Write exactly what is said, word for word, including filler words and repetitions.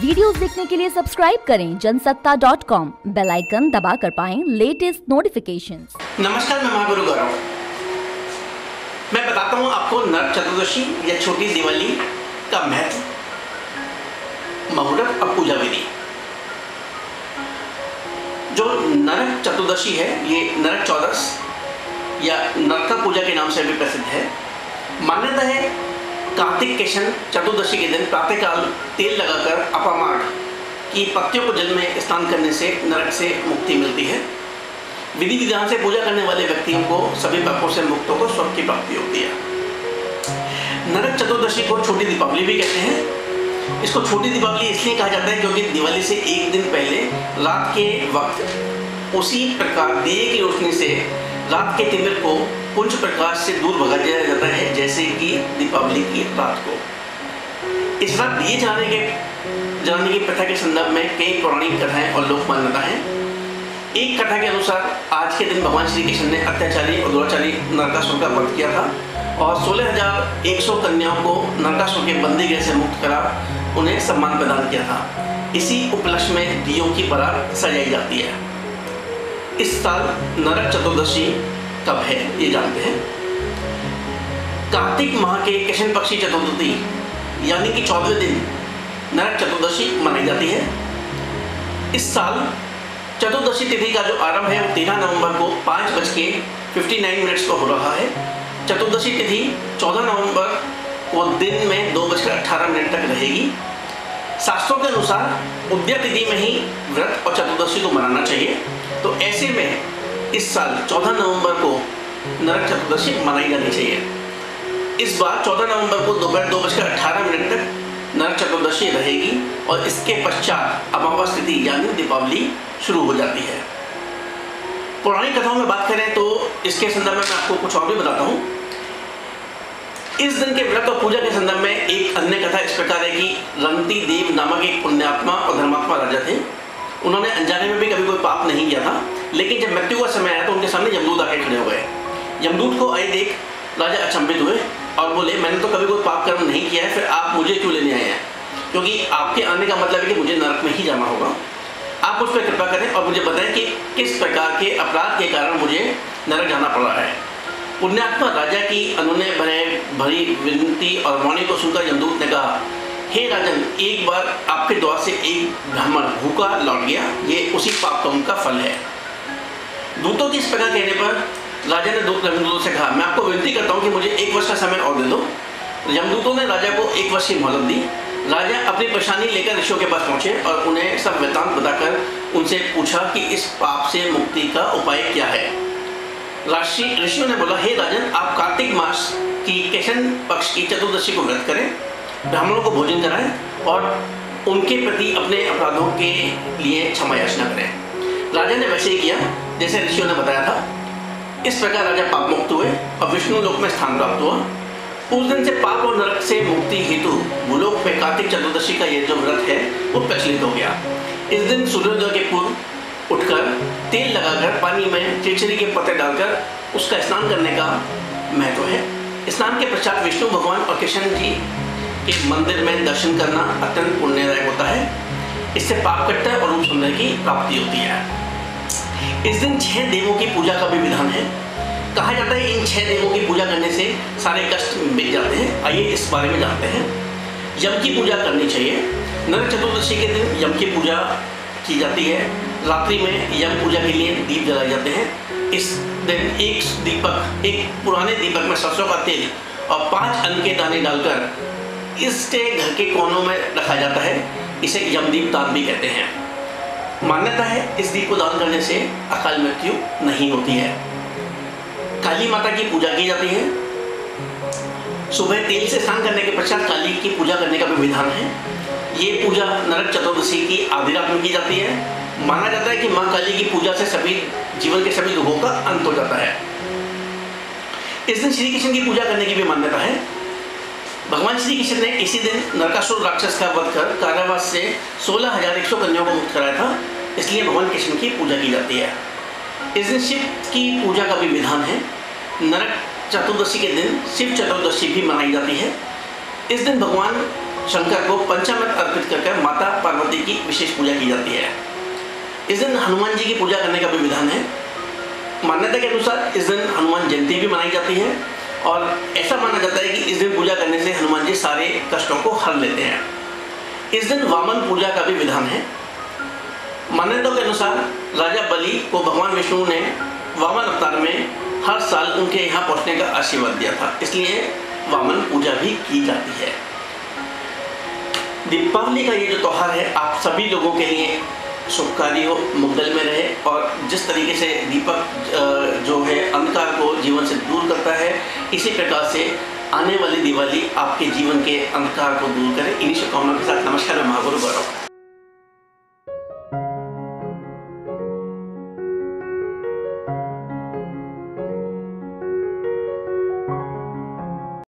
Videos देखने के लिए सब्सक्राइब करें Jansatta dot com, bell icon दबाकर पाएं लेटेस्ट नोटिफिकेशंस। नमस्कार, मैं महागुरु गौरव। मैं बताता हूँ आपको नरक चतुर्दशी या छोटी दिवाली का महत्व, मुहूर्त और पूजा विधि। जो नरक चतुर्दशी है ये नरक चौदस या नरक पूजा के नाम से भी प्रसिद्ध है। मान्यता है कार्तिक कृष्ण चतुर्दशी के दिन प्रातःकाल तेल लगाकर अपामार्ग की पत्तियों को जल में स्नान करने से नरक से मुक्ति मिलती है। विधि विधान से पूजा करने वाले व्यक्तियों को सभी पापों से मुक्त होकर स्वर्ग की प्राप्ति होती है। नरक चतुर्दशी को छोटी दीपावली भी कहते हैं। इसको छोटी दीपावली इसलिए कहा जाता है क्योंकि दिवाली से एक दिन पहले रात के वक्त उसी प्रकार दिए की रोशनी से रात के तिमिर को पुंज प्रकाश से दूर भगा दिया जाता है, जैसे कि दीपावली की रात को। इस रात दिए जलाने के जलाने की प्रथा के संदर्भ में कई पौराणिक कथाएं और लोक मान्यता है। एक कथा के अनुसार आज के दिन भगवान श्री कृष्ण ने अत्याचारी और दुराचारी नरकासुर का वध किया था और सोलह हजार एक सौ कन्याओं को नरकासुर के बंदी गृह से मुक्त करा उन्हें सम्मान प्रदान किया था। इसी उपलक्ष्य में दियों की बारात सजाई जाती है। इस साल नरक चतुर्दशी कब है ये जानते हैं। कार्तिक माह के कृष्ण पक्षी चतुर्थी यानी कि चौदहवें दिन नरक चतुर्दशी मनाई जाती है। इस साल चतुर्दशी तिथि का जो आरंभ है वो तेरह नवंबर को पाँच बज के फिफ्टी नाइन मिनट्स को हो रहा है। चतुर्दशी तिथि चौदह नवंबर को दिन में दो बजकर अट्ठारह मिनट तक रहेगी। शास्त्रों के अनुसार उद्या तिथि में ही व्रत और चतुर्दशी को मनाना चाहिए। तो ऐसे में इस साल चौदह नवंबर को नरक चतुर्दशी मनाई जानी चाहिए। इस बार चौदह नवंबर को दोपहर दो बजकर अट्ठारह मिनट तक नरक चतुर्दशी रहेगी और इसके पश्चात अमावस तिथि यानी दीपावली शुरू हो जाती है। पौराणिक कथाओं में बात करें तो इसके संदर्भ में मैं आपको कुछ और भी बताता हूँ। इस दिन के व्रत और पूजा के संदर्भ में एक अन्य कथा इस प्रकार है कि रंती देव नामक एक पुण्यात्मा और धर्मात्मा राजा थे। उन्होंने अनजाने में भी कभी कोई पाप नहीं किया था, लेकिन जब मृत्यु का समय आया तो उनके सामने यमदूत आके खड़े हो गए। यमदूत को आए देख राजा अचंभित हुए और बोले, मैंने तो कभी कोई पाप कर्म नहीं किया है, फिर आप मुझे क्यों लेने आए हैं? क्योंकि आपके आने का मतलब है कि मुझे नरक में ही जाना होगा। आप मुझ पर कृपा करें और मुझे बताएं कि किस प्रकार के अपराध के कारण मुझे नरक जाना पड़ रहा है। पुण्यात्मा राजा की अनुनय भरे भरी विनती और वाणी को सुनकर यमदूत ने कहा, हे राजन, एक बार आपके द्वार से एक ब्राह्मण भूखा लौट गया, ये उसी पाप कर्म का फल है। दूतों की इस प्रकार कहने पर राजा ने दूत यमदूतों से कहा, मैं आपको विनती करता हूँ कि मुझे एक वर्ष का समय और दे दो। यमदूतों ने राजा को एक वर्ष की मोहलत दी। राजा अपनी परेशानी लेकर ऋषियों के पास पहुंचे और उन्हें सब वृत्तांत बताकर उनसे पूछा कि इस पाप से मुक्ति का उपाय क्या है। ऋषि ऋषियों ने बोला, हे राजन, आप कार्तिक मास की कृष्ण पक्ष की चतुर्दशी को व्रत करें, ब्राह्मणों को भोजन कराएं और उनके प्रति अपने अपराधों के लिए क्षमा याचना करें। राजा ने वैसे ही किया जैसे ऋषियों ने बताया था। इस प्रकार राजा पाप मुक्त हुए और विष्णु लोक में स्थान प्राप्त हुआ। उस दिन से पाप और नरक से मुक्ति हेतु भूलोक में कार्तिक चतुर्दशी का ये जो व्रत है वो प्रचलित हो गया। इस दिन सूर्योदय के पूर्व उठकर तेल लगाकर पानी में चिरचिरी के पत्ते डालकर उसका स्नान करने का महत्व है। स्नान के पश्चात विष्णु भगवान और कृष्ण जी के मंदिर में दर्शन करना अत्यंत पुण्यदायक होता है। इससे पाप कटता है और रूप सुंदर की प्राप्ति होती है। इस दिन छह देवों की पूजा का भी विधान है। कहा जाता है इन छह देवों की पूजा करने से सारे कष्ट मिट जाते हैं। आइए इस बारे में जानते हैं। यम की पूजा करनी चाहिए। नरक चतुर्दशी के दिन यम की पूजा की जाती है। रात्रि में यम पूजा के लिए दीप जलाए जाते हैं। इस दिन एक दीपक एक पुराने दीपक में सरसों का तेल और पांच अन्न के दाने डालकर इसके घर के कोनों में रखा जाता है। इसे यमदीप दान भी कहते हैं। मान्यता है इस दीप को दान करने से अकाल मृत्यु नहीं होती है। काली माता की पूजा की जाती है। सुबह तेल से स्नान करने के पश्चात काली की पूजा करने का भी विधान है। ये पूजा नरक चतुर्दशी की आधी रात में की जाती है। माना जाता है कि माँ काली की पूजा से सभी जीवन के सभी दुखों का अंत हो जाता है। इस दिन श्री कृष्ण की पूजा करने की भी मान्यता है। भगवान श्री कृष्ण ने इसी दिन नरकासुर राक्षस का वध कर कारावास से सोलह हजार एक सौ कन्याओं को मुक्त कराया था, इसलिए भगवान कृष्ण की पूजा की जाती है। इस दिन शिव की पूजा का भी विधान है। नरक चतुर्दशी के दिन शिव चतुर्दशी भी मनाई जाती है। इस दिन भगवान शंकर को पंचामृत अर्पित करके माता पार्वती की विशेष पूजा की जाती है। इस दिन हनुमान जी की पूजा करने का भी विधान है। मान्यता के अनुसार इस दिन हनुमान जयंती भी मनाई जाती है और ऐसा माना जाता है कि इस दिन पूजा करने से हनुमान जी सारे कष्टों को हर लेते हैं। इस दिन वामन पूजा का भी विधान है। मान्यताओं के अनुसार राजा बलि को भगवान विष्णु ने वामन अवतार में हर साल उनके यहाँ पहुँचने का आशीर्वाद दिया था, इसलिए वामन पूजा भी की जाती है। दीपावली का ये जो त्यौहार है आप सभी लोगों के लिए शुभकारी हो, मंगल में रहे और जिस तरीके से दीपक जो है अंधकार को जीवन से दूर करता है, इसी प्रकार से आने वाली दिवाली आपके जीवन के अंधकार को दूर करे। इन्हीं शुभकामनाओं के साथ नमस्कार, मैं महागुरु गौरव।